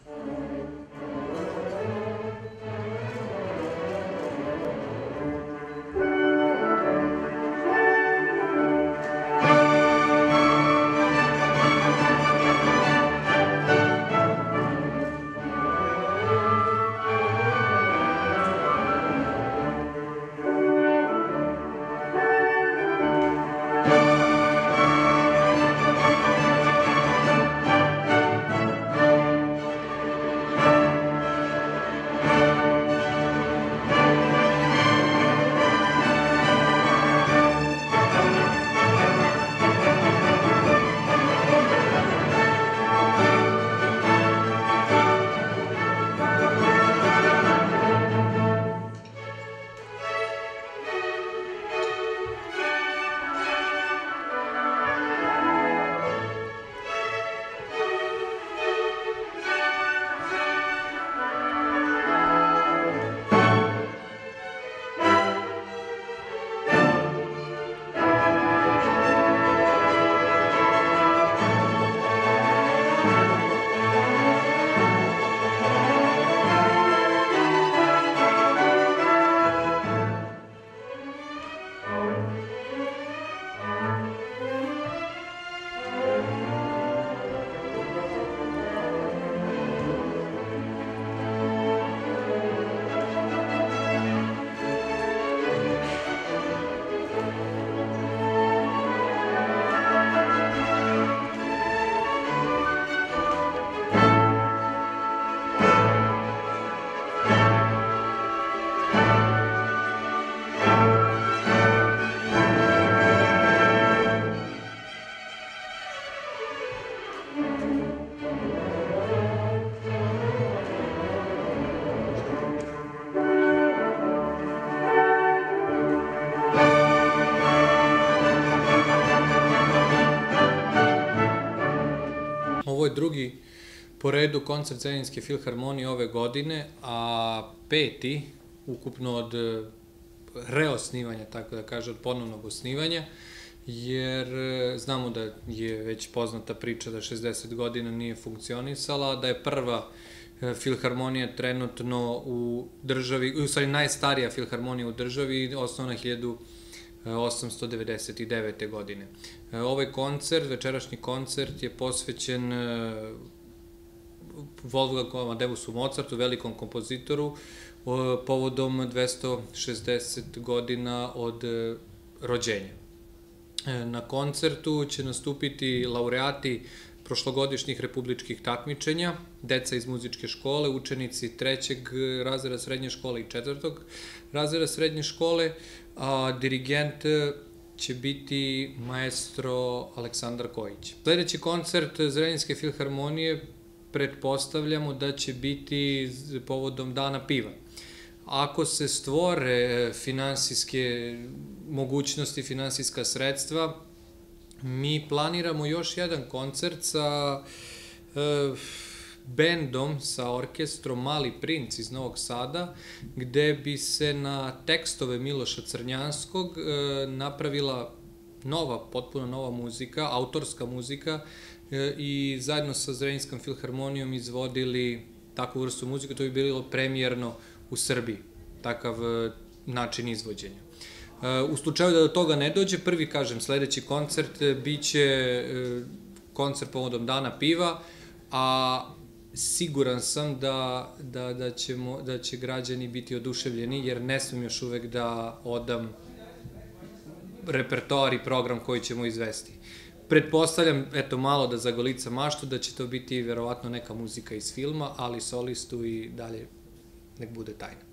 Ovo je drugi po redu koncert Zrenjaninske filharmonije ove godine, a peti ukupno od reosnivanja, tako da kaže, od ponovnog osnivanja, jer znamo da je već poznata priča da 60 godina nije funkcionisala, da je prva filharmonija trenutno u državi, u stvari najstarija filharmonija u državi, osnovna 1899. godine. Ovaj koncert, večerašnji koncert, je posvećen Wolfgangu Amadeusu Mozartu, velikom kompozitoru, povodom 260 godina od rođenja. Na koncertu će nastupiti laureati prošlogodišnjih republičkih takmičenja, deca iz muzičke škole, učenici 3. razreda srednje škole i 4. razreda srednje škole, a dirigent će biti maestro Aleksandar Kojić. Sledeći koncert Zrenjaninske filharmonije pretpostavljamo da će biti povodom Dana piva. Ako se stvore finansijske mogućnosti, finansijska sredstva, mi planiramo još jedan koncert sa bendom, sa orkestrom Mali princ iz Novog Sada, gde bi se na tekstove Miloša Crnjanskog napravila nova, potpuno nova muzika, autorska muzika, i zajedno sa Zrenjanskom filharmonijom izvodili takvu vrstu muzike. To bi bilo premijerno u Srbiji, takav način izvođenja. U slučaju da do toga ne dođe, prvi, kažem, sledeći koncert biće koncert povodom Dana piva, a siguran sam da će građani biti oduševljeni, jer ne smem još uvek da odam repertoar i program koji ćemo izvesti. Pretpostavljam, eto, malo da zagolicam maštu, da će to biti verovatno neka muzika iz filma, ali solistu i dalje nek bude tajna.